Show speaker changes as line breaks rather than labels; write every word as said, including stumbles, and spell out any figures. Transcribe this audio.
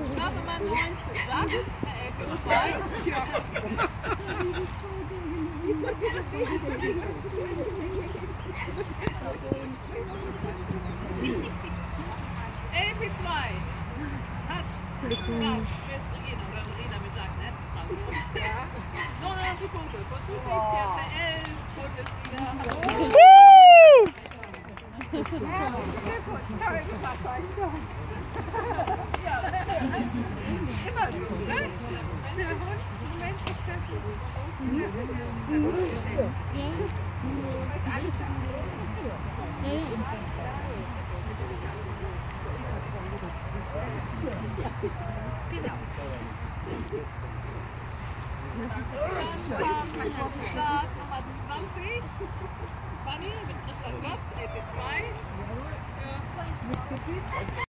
Startnummer neunzehn, Sag, L P zwei. L P zwei hat, ja, jetzt Regina oder Regina mit Jacques, ne? Ja. neunundneunzig Punkte, Vollzug B C C L, Bundesliga. Ja, Glückwunsch, kann ich mal zeigen. Ja, immer so, ne? Der Moment ist fertig. Ja. Alles klar. Genau. Start Nummer zwanzig, Sunny mit Christian Glotz, L P zwei.